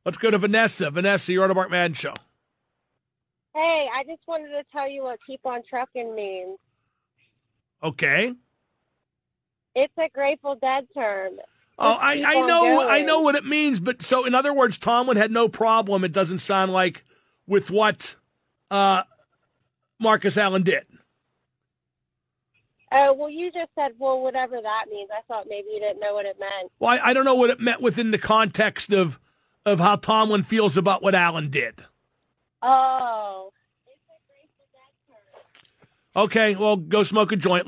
Let's go to Vanessa. Vanessa, you're on the Mark Madden Show. Hey, I just wanted to tell you what keep on trucking means. Okay. It's a Grateful Dead term. Oh, I know what it means, but so in other words, Tomlin had no problem, it doesn't sound like, with what Marcus Allen did. Oh, well, you just said, well, whatever that means. I thought maybe you didn't know what it meant. Well, I don't know what it meant within the context of how Tomlin feels about what Allen did. Oh. It's a Grateful Dead term. Okay, well, go smoke a joint.